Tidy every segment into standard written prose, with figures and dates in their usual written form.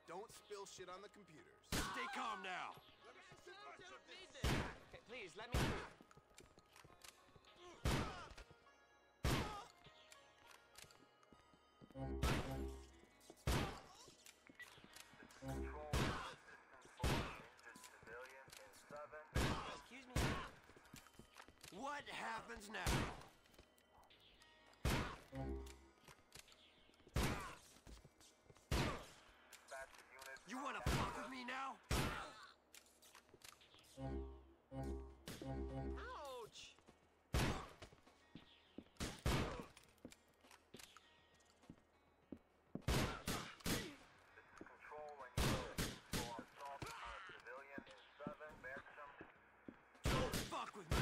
don't spill shit on the computers. Stay calm now. Okay, please, let me through. Control assistance for injured civilian in 7. Excuse me. What happens now? Dispatch unit. You wanna fuck with me now? Ouch! This is Control when you for assault on a civilian in 7. Maxim. Don't fuck with me.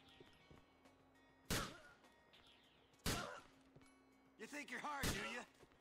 You think you're hard, do you?